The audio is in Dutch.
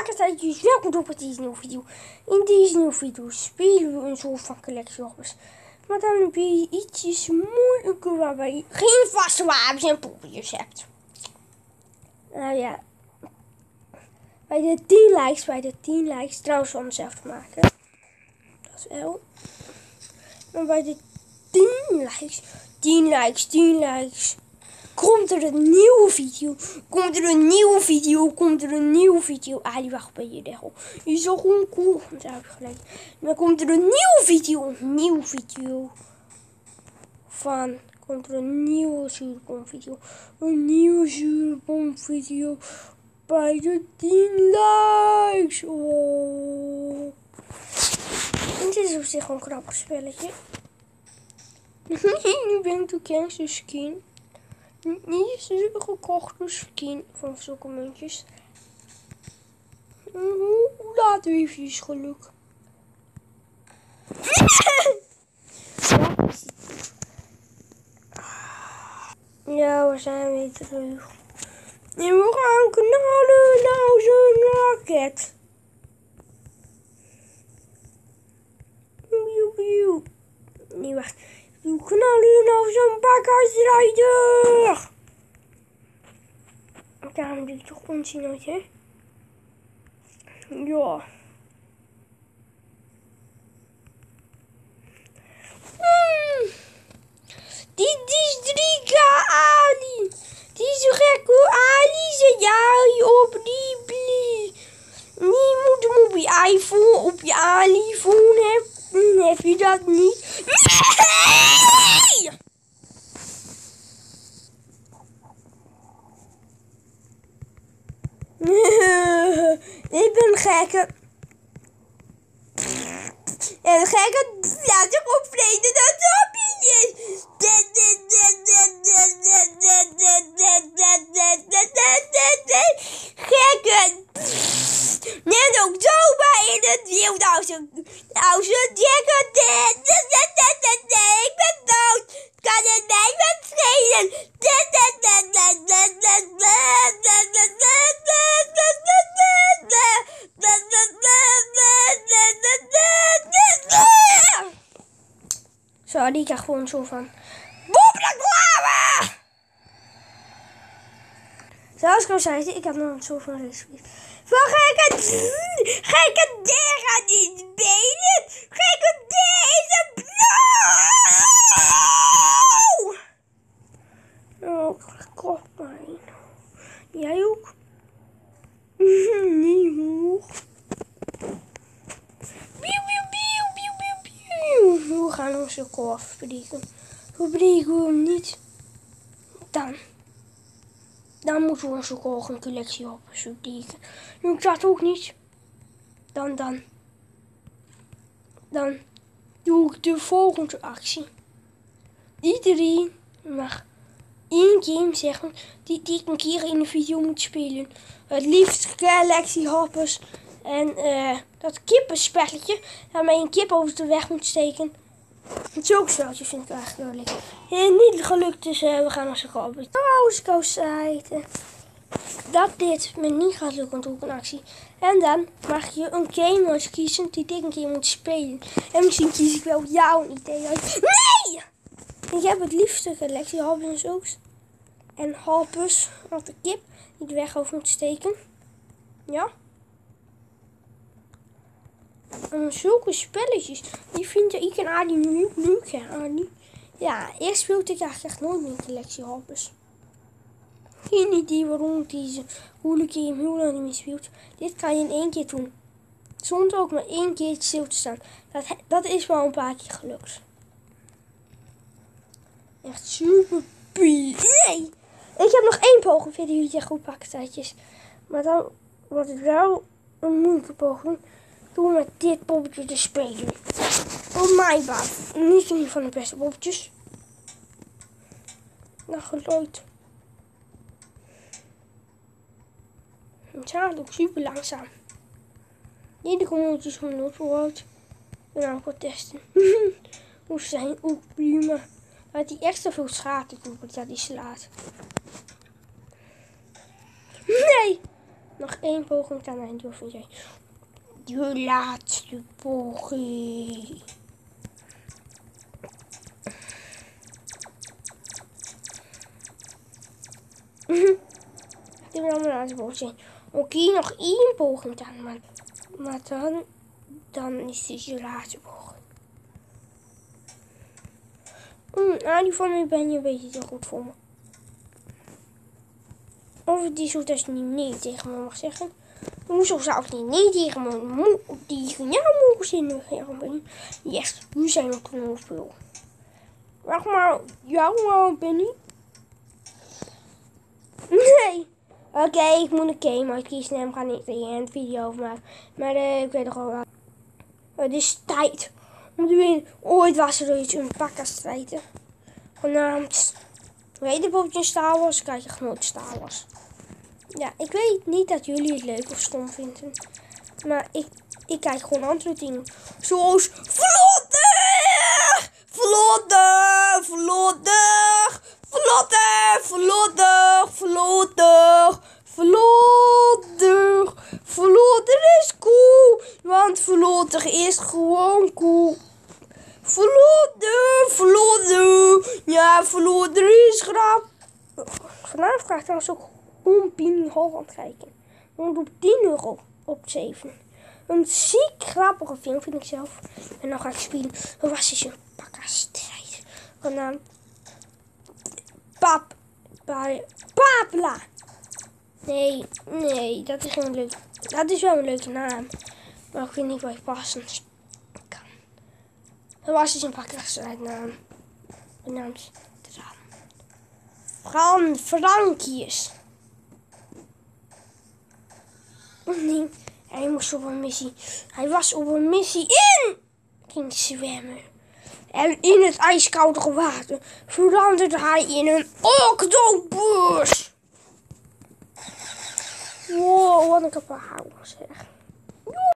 Pakkertijdjes, welkom op deze nieuwe video. In deze nieuwe video spelen we een soort van collectiehobbes. Maar dan een beetje ietsjes moeilijker waarbij je geen vaste wapens en poppetjes hebt. Nou ja. Bij de 10 likes, trouwens van mezelf te maken. Dat is wel. Maar bij de 10 likes. Komt er een nieuwe video. Ah, die wacht bij je degel. Die is zo gewoon cool. Dat heb ik gelijk. Dan komt er een nieuwe video. Komt er een nieuwe zuurbomvideo. Bij de 10 likes. Oh. En dit is op zich gewoon een grappig spelletje. Nu ben ik de gangster skin. Niet is een gekochte skin van zulke muntjes. Laat even geluk. Ja, we zijn weer terug. En we gaan knallen naar zo'n raket. Nee, wacht. We knallen naar zo'n bakkersrijder. Daarom doe ik toch onzin, hè? Ja. Dit is 3K Ali. Die is zo gek hoe Ali zet jij op die blie. Die moet hem op je iPhone, op je Ali-phone hebben. Heb je dat niet? Nee! Ik ben gekke. En de gekke laat zich opvreten dat zombie is. Gekke. Net ook zomaar in het wild als een dikke. Ik ben dood. Kan het mij wat schelen? Zo, die krijgt gewoon zo van. Boepelklaven! Zoals ik al zei, ik heb nog een soort van recipe. Van gekke der aan die benen. Gekke der is een blauw. Oh, kopijn. Jij ook? Niet hoog. We gaan onze korf verbreken. Verbreken we hem niet. Dan moeten we onze korf een collectie op verbreken. Nu ik dat ook niet. Dan doe ik de volgende actie. Iedereen mag 1 game zeggen die ik een keer in de video moet spelen. Het liefst Galaxy Hoppers en dat kippenspelletje waarmee je een kip over de weg moet steken. Zulke spelletje vind ik eigenlijk wel lekker. Niet gelukt, dus we gaan als een kopje. Dat dit me niet gaat lukken, doe ik een actie. En dan mag je een game kiezen die ik een keer moet spelen. En misschien kies ik wel jouw idee uit. Nee! Ik heb het liefste Galaxy Hoppers ook. En Hoppers, want de kip die de weg over moet steken. Ja. En zulke spelletjes, die vinden ik en Adi nu leuk, hè, Adi? Ja, eerst speelde ik eigenlijk echt nooit meer Galaxy Hoppers. Geen idee waarom ik deze moeilijke game heel lang niet meer speelt. Dit kan je in 1 keer doen. Zonder ook maar 1 keer stil te staan. Dat is wel een paar keer gelukt. Echt super pie. Nee! Ik heb nog 1 poging. Vind jullie echt goed pakkertijdjes. Maar dan wordt het wel een moeilijke poging. Door met dit poppetje te spelen. Op mijn baan. Niet een van de beste poppetjes. Nou, geluid. Het gaat ook super langzaam. Niet de community van Noordpoort. En dan ook testen. Hoe ze zijn ook prima. Dat hij extra veel schade doet dat hij slaat. Nee! Nog 1 poging ten einde, of jij? De laatste poging. Dit wil mijn laatste poging zijn. Oké, nog 1 poging ten, maar dan is dit je laatste poging. Die van mij ben je een beetje te goed voor me. Of het is zo dat je niet nee tegen me mag zeggen. Hoezo zou ik niet nee tegen me tegen jou mogen zeggen? Yes, nu zijn we knolspul. Wacht maar, jou Benny. Nee. Oké, ik moet een game uitkiezen en we gaan niet een video over maken. Maar ik weet nog wel. Het is tijd om te winnen. Ooit was er iets een pakkenstrijden. Genaamd. Weet je bijvoorbeeld Star Wars? Kijk, je genoten Star Wars. Ja, ik weet niet dat jullie het leuk of stom vinden. Maar ik kijk gewoon andere dingen. Zoals vlodder! Vlodder! Vlodder! Vlodder! Vlodder! Vlodder! Vlodder! Vlodder is cool. Want vlodder is gewoon cool. Vlodder! Vlodder! Ja, vlodder is grappig. Vanavond ga ik trouwens ook Pin Holland kijken. Want op 10 euro op 7. Een ziek grappige film vind ik zelf. En dan ga ik spelen. Dan was hij zo'n pakkenstrijd. Van Papla. Nee, dat is geen leuk. Dat is wel een leuke naam. Maar ik weet niet waar je passend kan. Dan was hij zo'n pakkenstrijdnaam. De naam is Frankjes. Nee, hij moest op een missie. Hij was op een missie in. Ging zwemmen. En in het ijskoude water veranderde hij in een octopus. Wow, wat een kapel zeg.